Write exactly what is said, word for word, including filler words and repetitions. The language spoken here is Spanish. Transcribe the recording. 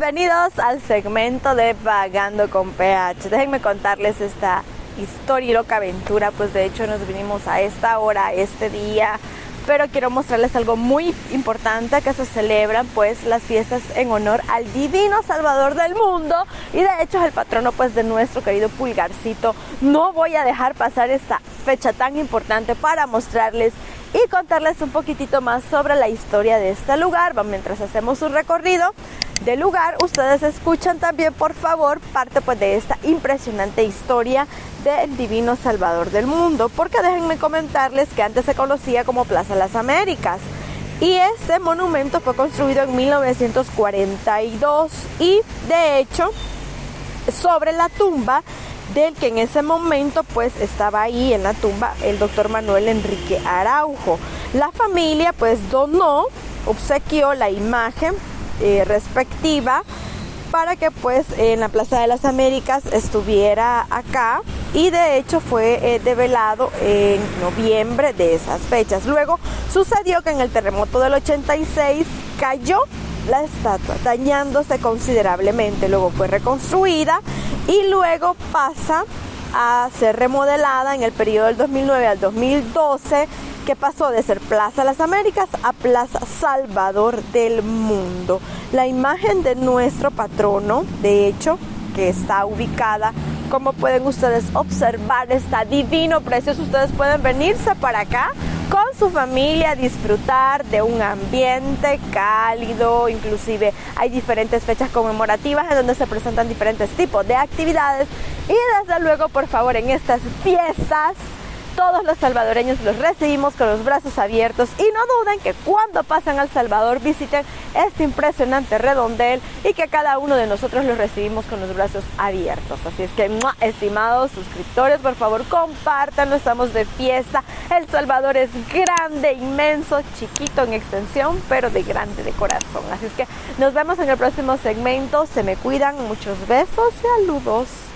Bienvenidos al segmento de Vagando con P H. Déjenme contarles esta historia y loca aventura. Pues de hecho nos vinimos a esta hora, este día, pero quiero mostrarles algo muy importante, que se celebran pues las fiestas en honor al divino Salvador del mundo, y de hecho es el patrono pues de nuestro querido Pulgarcito. No voy a dejar pasar esta fecha tan importante para mostrarles y contarles un poquitito más sobre la historia de este lugar. Mientras hacemos un recorrido del lugar, ustedes escuchan también, por favor, parte pues de esta impresionante historia del divino Salvador del mundo, porque déjenme comentarles que antes se conocía como Plaza Las Américas, y este monumento fue construido en mil novecientos cuarenta y dos, y de hecho sobre la tumba del que en ese momento pues estaba ahí en la tumba el doctor Manuel Enrique Araujo. La familia pues donó, obsequió la imagen eh, respectiva para que pues en la Plaza de las Américas estuviera acá, y de hecho fue eh, develado en noviembre de esas fechas. Luego sucedió que en el terremoto del ochenta y seis cayó la estatua, dañándose considerablemente. Luego fue reconstruida y luego pasa a ser remodelada en el periodo del dos mil nueve al dos mil doce, que pasó de ser Plaza Las Américas a Plaza Salvador del Mundo. La imagen de nuestro patrono, de hecho, que está ubicada, como pueden ustedes observar, está divino, precioso. Ustedes pueden venirse para acá con su familia, disfrutar de un ambiente cálido. Inclusive hay diferentes fechas conmemorativas en donde se presentan diferentes tipos de actividades, y desde luego, por favor, en estas fiestas todos los salvadoreños los recibimos con los brazos abiertos, y no duden que cuando pasen al Salvador visiten este impresionante redondel, y que cada uno de nosotros los recibimos con los brazos abiertos. Así es que, ¡mua!, estimados suscriptores, por favor compártanlo, estamos de fiesta. El Salvador es grande, inmenso, chiquito en extensión, pero de grande de corazón. Así es que nos vemos en el próximo segmento. Se me cuidan, muchos besos y saludos.